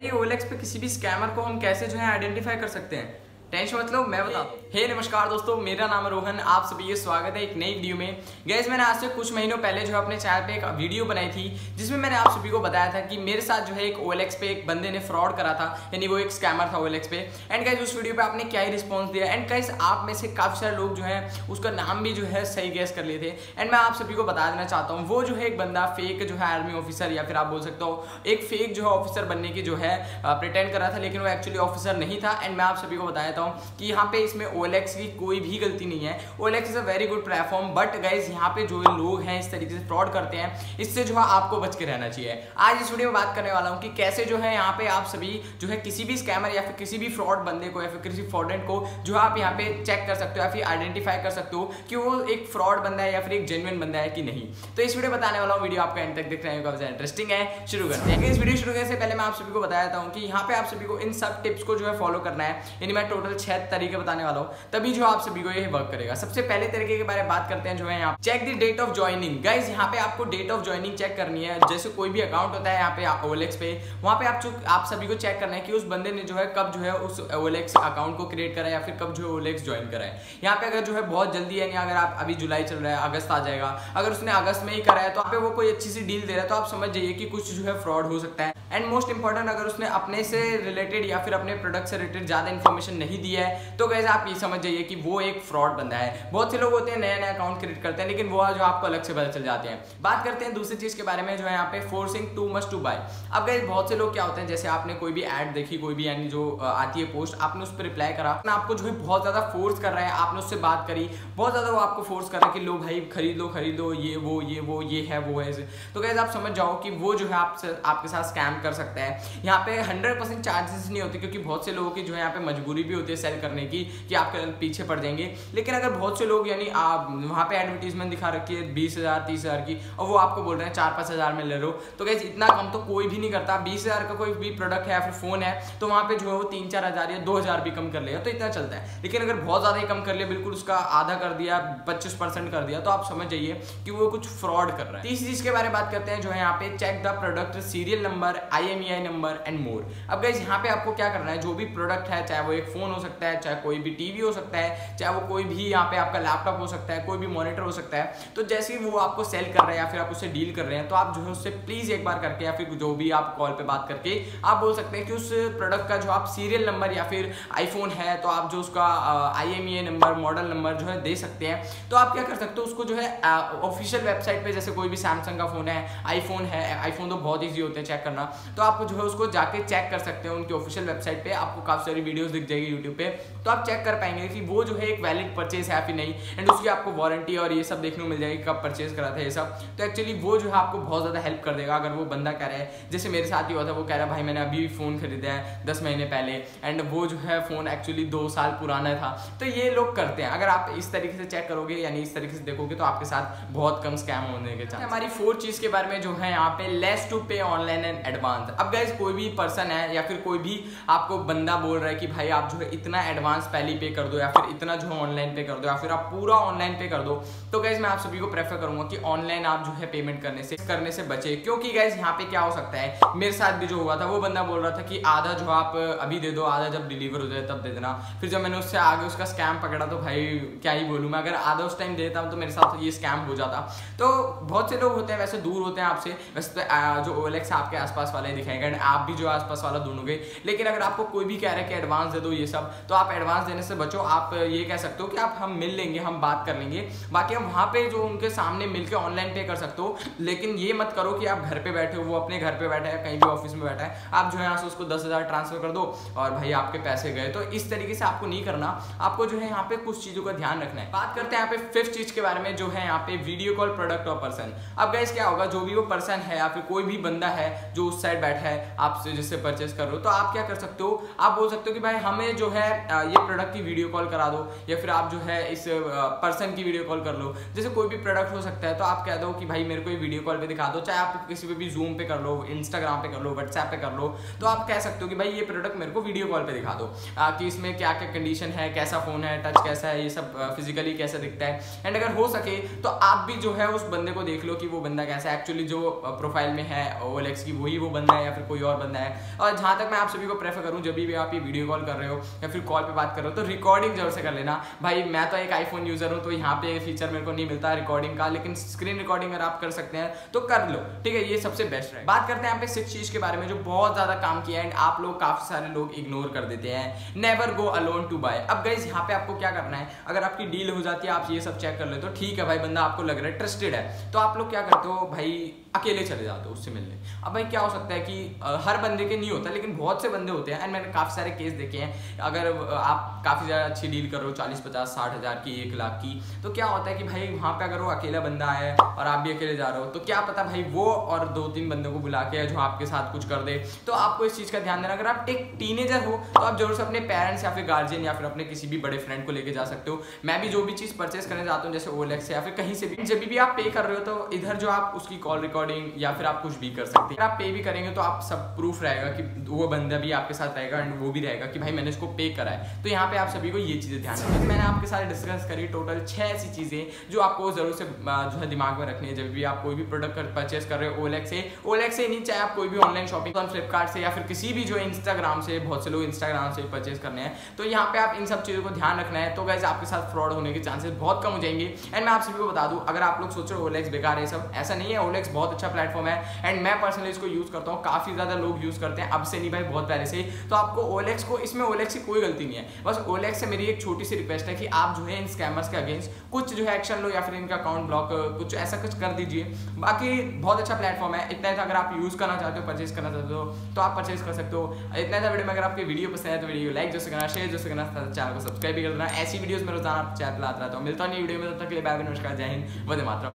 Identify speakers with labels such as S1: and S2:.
S1: ये OLX पे किसी भी स्कैमर को हम कैसे जो है आइडेंटिफाई कर सकते हैं? टेंशन मत लो, मैं बताता हूँ। हे नमस्कार दोस्तों, मेरा नाम है रोहन, आप सभी का स्वागत है एक नई वीडियो में। गाइस मैंने आज से कुछ महीनों पहले जो है अपने चैनल पे एक वीडियो बनाई थी जिसमें मैंने आप सभी को बताया था कि मेरे साथ जो है एक OLX पे एक बंदे ने फ्रॉड करा था, यानी वो एक स्कैमर था OLX पे। एंड गाइस उस वीडियो पे आपने क्या ही रिस्पॉन्स दिया। एंड गाइस आप में से काफी सारे लोग जो है उसका नाम भी जो है सही गैस कर लिए थे। एंड मैं आप सभी को बता देना चाहता हूँ, वो जो है एक बंदा फेक जो है आर्मी ऑफिसर या फिर आप बोल सकते हो एक फेक जो है ऑफिसर बनने की जो है प्रिटेंड करा था, लेकिन वो एक्चुअली ऑफिसर नहीं था। एंड मैं आप सभी को बताया था कि यहाँ पे इसमें OLX की कोई भी गलती नहीं है। OLX is a very good platform, but guys यहाँ पे जो लोग हैं इस तरीके से फ्रॉड करते हैं, इससे जो है आपको बच के रहना चाहिए। आज इस वीडियो में बात करने वाला हूँ कि कैसे जो है यहाँ पे आप सभी जो है किसी भी स्कैमर या फिर किसी भी फ्रॉड बंदे को या फिर किसी फ्रॉडेंट को जो है आप यहाँ पे चेक कर सकते हो या फिर आइडेंटिफाई कर सकते हो कि वो एक फ्रॉड बंदा है या फिर एक जेन्युइन बंदा है कि नहीं। तो इस वीडियो बताने वाला हूँ, वीडियो आपका एंड तक देख रहे हैं, काफी इंटरेस्टिंग है। शुरू करते हैं। इस वीडियो शुरू करने से पहले मैं आप सभी को बताता हूँ कि यहाँ पे आप सभी को इन सब टिप्स को जो है फॉलो करना है, यानी मैं टोटल 6 तरीके बताने वाला हूँ, तभी जो आप सभी को ये वर्क करेगा। सबसे पहले तरीके के बारे में बात करते हैं जो है यहाँ check the date of joining. Guys यहाँ पे आपको डेट ऑफ ज्वाइनिंग चेक करनी है। जैसे कोई भी अकाउंट होता है यहाँ पे OLX पे, वहाँ पे आप सभी को चेक करना है कि उस बंदे ने जो है कब जो है उस OLX अकाउंट को क्रिएट करा है या फिर कब जो है OLX ज्वाइन करा है। यहाँ पे अगर जो है बहुत जल्दी है, अगर आप अभी जुलाई चल रहा है, अगस्त आ जाएगा, अगर उसने अगस्त में ही करा है तो आप पे वो कोई अच्छी सी डील दे रहा है तो आप समझ जाइए कि कुछ जो है फ्रॉड हो सकता है। एंड मोस्ट इंपॉर्टेंट, अगर उसने अपने से रिलेटेड या फिर अपने प्रोडक्ट से रिलेटेड ज्यादा इन्फॉर्मेशन नहीं दी है तो गाइस आप ये समझ जाइए कि वो एक फ्रॉड बंदा है। बहुत से लोग होते हैं नया अकाउंट क्रिएट करते हैं, लेकिन वो जो आपको अलग से पता चल जाते हैं। बात करते हैं दूसरी चीज के बारे में जो है यहाँ पे forcing too much to buy. अब गाइस बहुत से लोग क्या होते हैं, जैसे आपने कोई भी ऐड देखी, कोई भी यानी जो आती है पोस्ट, आपने उस पर रिप्लाई करा, आपको जो है बहुत ज्यादा फोर्स कर रहा है, आपने उससे बात करी, बहुत ज्यादा वो आपको फोर्स कर रहा है कि लो भाई खरीद लो, ये है वो है। तो गाइस आप समझ जाओ कि वो जो है आपके साथ स्कैम कर सकता है। यहाँ पे 100% चार्जेस नहीं होते, क्योंकि बहुत से लोगों की जो है यहाँ पे मजबूरी भी होती है सेल करने की कि आपके पीछे पड़ जाएंगे। लेकिन अगर बहुत से लोग यानी आप वहाँ पे एडवर्टीजमेंट दिखा रखी है 20,000 30,000 की और वो आपको बोल रहे हैं 4-5 हज़ार में ले लो, तो गाइस इतना कम तो कोई भी नहीं करता। 20,000 का कोई भी प्रोडक्ट है या फिर फोन है तो वहाँ पे जो है वो 3-4 हज़ार या 2,000 भी कम कर लेगा तो इतना चलता है। लेकिन अगर बहुत ज्यादा ही कम कर लिया, बिल्कुल उसका आधा कर दिया, 25% कर दिया, तो आप समझ जाइए कि वो कुछ फ्रॉड कर रहा है। तीसरी चीज के बारे में बात करते हैं जो है यहाँ पे check the product serial number, IMEI number and more. अब गाइस यहाँ पे आपको क्या करना है, जो भी प्रोडक्ट है, चाहे वो एक फोन हो सकता है, चाहे कोई भी टीवी हो सकता है, चाहे वो कोई भी यहाँ पे आपका लैपटॉप हो सकता है, कोई भी मॉनिटर हो सकता है, तो जैसे ही वो आपको सेल कर रहा है या फिर आप उससे डील कर रहे हैं तो आप जो है उससे प्लीज एक बार करके या फिर जो भी आप कॉल पे बात करके आप बोल सकते हैं कि उस प्रोडक्ट का जो आप सीरियल नंबर या फिर आईफोन है तो आप जो उसका IMEI नंबर, मॉडल नंबर जो है दे सकते हैं। तो आप क्या कर सकते हो, उसको जो है ऑफिशियल वेबसाइट पे, जैसे कोई भी सैमसंग का फोन है, आईफोन तो बहुत ईजी होते हैं चेक करना, तो आप जो है उसको जाके चेक कर सकते हैं उनकी ऑफिशियल वेबसाइट पे। आपको काफी सारी वीडियोस दिख जाएगी यूट्यूब पे, तो आप चेक कर पाएंगे कि वो जो है एक वैलिड परचेज है फिर नहीं। एंड उसकी आपको वारंटी और ये सब देखने को मिल जाएगी, कब परचेज करा था ये सब। तो एक्चुअली वो जो है आपको बहुत ज्यादा हेल्प कर देगा। अगर वो बंदा कह रहा है, जैसे मेरे साथ ही हुआ था, वो कह रहा है भाई मैंने अभी फोन खरीदा है 10 महीने पहले, एंड वो जो है फोन एक्चुअली 2 साल पुराना था। तो ये लोग करते हैं। अगर आप इस तरीके से चेक करोगे यानी इस तरीके से देखोगे तो आपके साथ बहुत कम स्कैम होने के चांस। हमारी 4th चीज के बारे में जो है यहाँ पे less to pay online and advance. अब गाइस कोई भी पर्सन है या फिर कोई भी आपको बंदा बोल रहा है कि भाई आप जो है इतना एडवांस पहले पे कर दो या फिर इतना जो है ऑनलाइन पे कर दो या फिर आप पूरा ऑनलाइन पे कर दो, तो गाइस मैं आप सभी को प्रेफर करूंगा कि ऑनलाइन आप जो है पेमेंट करने से बचे। क्योंकि गाइस यहाँ पे क्या हो सकता है, मेरे साथ भी जो हुआ था, वो बंदा बोल रहा था कि आधा जो आप अभी दे दो, आधा जब डिलीवर हो जाए तब दे देना। फिर जब मैंने उससे आगे उसका स्कैम पकड़ा तो भाई क्या ही बोलूं मैं, अगर आधा उस टाइम देता तो मेरे साथ ये स्कैम हो जाता। तो बहुत से लोग होते हैं वैसे दूर होते हैं आपसे, वैसे तो जो OLX आपके आसपास वाले दिखाएगा, आप भी जो आसपास वाला ढूंढोगे। लेकिन अगर आपको कोई भी कह रहा है कि एडवांस दे दो ये सब, तो आप एडवांस देने से बचो। आप ये कह सकते हो कि आप हम मिल लेंगे, हम बात कर लेंगे, बाकी हम वहाँ पे जो उनके सामने मिलकर ऑनलाइन पे कर सकते हो। लेकिन ये मत करो कि आप घर पे बैठे हो, वो अपने घर पे बैठा है, कहीं भी ऑफिस में बैठा है, आप जो है यहाँ से उसको 10,000 ट्रांसफर कर दो और भाई आपके पैसे गए। तो इस तरीके से आपको नहीं करना, आपको जो है यहाँ पे कुछ चीजों का ध्यान रखना है। बात करते हैं यहाँ पे 5th चीज के बारे में जो है यहाँ पे वीडियो कॉल प्रोडक्ट और पर्सन। अब गाइस क्या होगा, जो भी वो पर्सन है या फिर कोई भी बंदा है जो उस साइड बैठा है आपसे जिससे परचेस कर रहे हो, तो आप क्या कर सकते हो, आप बोल सकते हो कि भाई हमें जो है ये प्रोडक्ट की वीडियो कॉल करा दो, या फिर आप जो है इस पर्सन की वीडियो कॉल कर लो। जैसे कोई भी प्रोडक्ट हो सकता है तो आप कह दो कि भाई मेरे को ये वीडियो कॉल पे दिखा दो, चाहे आप किसी पे भी जूम पे कर लो, इंस्टाग्राम पे कर लो, व्हाट्सएप पे कर लो, तो आप कह सकते हो कि भाई ये प्रोडक्ट मेरे को वीडियो कॉल पे दिखा दो कि इसमें क्या क्या कंडीशन है, कैसा फोन है, टच कैसा है, ये सब फिजिकली कैसा दिखता है। एंड अगर हो सके तो आप भी जो है उस बंदे को देख लो कि वो बंदा कैसा है, एक्चुअली जो प्रोफाइल में है OLX की वही वो बंदा है या फिर कोई और बंदा है। और जहां तक मैं आप सभी को प्रेफर करूं, जब भी आप ये वीडियो कॉल कर रहे हो या फिर कॉल पे बात कर रहे हो तो रिकॉर्डिंग जरूर से कर लेना। भाई मैं तो एक आईफोन यूजर हूं तो यहाँ पे फीचर मेरे को नहीं मिलता रिकॉर्डिंग का, लेकिन स्क्रीन रिकॉर्डिंग अगर आप कर सकते हैं तो कर लो, ठीक है, ये सबसे बेस्ट है। बात करते हैं यहाँ पे 6 चीज के बारे में जो बहुत ज्यादा काम किया है एंड आप लोग काफी सारे लोग इग्नोर कर देते हैं। Never go alone to buy. अब गाइस यहाँ पे आपको क्या करना है, अगर आपकी डील हो जाती है आप ये सब चेक कर लेते हो, ठीक है भाई बंदा आपको लग रहा है ट्रस्टेड है, तो आप लोग क्या करते हो भाई अकेले चले जाते हो उससे मिलने। अब भाई क्या हो सकता है कि हर बंदे के नहीं होता, लेकिन बहुत से बंदे होते हैं एंड मैंने काफी सारे केस देखे हैं। अगर आप काफी ज्यादा अच्छी डील कर रहे हो 40, 50, 60 हज़ार की, 1 लाख की, तो क्या होता है कि भाई वहां पे अगर वो अकेला बंदा है और आप भी अकेले जा रहे हो तो क्या पता भाई वो और 2-3 बंदों को बुला के जो आपके साथ कुछ कर दे। तो आपको इस चीज का ध्यान देना। अगर आप एक टीनेजर हो तो आप जरूर से अपने पेरेंट्स या फिर गार्जियन या फिर अपने किसी भी बड़े फ्रेंड को लेके जा सकते हो। मैं भी जो भी चीज परचेस करने जाता हूँ जैसे OLX या फिर कहीं से भी, जब भी आप पे कर रहे हो तो इधर जो आप उसकी कॉल रिकॉर्डिंग या फिर आप कुछ भी कर सकते हैं। अगर आप पे भी करेंगे तो आप सब प्रूफ रहेगा कि वो बंदा भी आपके साथ रहेगा एंड वो भी रहेगा कि भाई मैंने इसको पे करा है। तो यहाँ पे आप सभी को ये चीजें ध्यान रखनी। मैंने आपके साथ डिस्कस करी टोटल 6 ऐसी चीजें जो आपको जरूर से जो है दिमाग में रखनी है जब भी आप कोई भी प्रोडक्ट परचेस कर रहे हो OLX से नहीं, चाहे आप कोई भी ऑनलाइन शॉपिंग फ्लिपकार्ट से या फिर किसी भी जो इंस्टाग्राम से, बहुत से लोग इंस्टाग्राम से परचेस करने हैं, तो यहाँ पे आप इन सब चीजों को ध्यान रखना है। तो गाइस आपके साथ फ्रॉड होने के चांसेस बहुत कम हो जाएंगे। एंड मैं आप सभी को बता दूं, अगर आप लोग सोच रहे हो OLX बेकार है, सब ऐसा नहीं है। OLX बहुत अच्छा प्लेटफॉर्म है एंड मैं पर्सनली इसको यूज करता हूँ, काफी ज्यादा लोग यूज करते हैं, अब से नहीं भाई बहुत पहले से। तो आपको OLX को, इसमें OLX की कोई गलती नहीं है, बस OLX से मेरी एक छोटी सी रिक्वेस्ट है कि आप जो है इन स्कैमर्स के अगेंस्ट कुछ जो है एक्शन लो या फिर इनका अकाउंट ब्लॉक कुछ ऐसा कुछ कर दीजिए। बाकी बहुत अच्छा प्लेटफॉर्म है। इतना था, अगर आप यूज करना चाहते हो, परचेज करना चाहते हो तो आप परचेज कर सकते हो। इतना था वीडियो में। अगर आपकी वीडियो पसंद है तो वीडियो लाइक जैसे करना, शेयर जैसे करना, चैनल को सब्सक्राइब भी करना। ऐसी वीडियोस में रोजाना चैनल पे आता रहता हूँ। मिलता हूँ नई वीडियो में, तब तक के लिए बाय बाय, नमस्कार, जय हिंद, वंदे मातरम।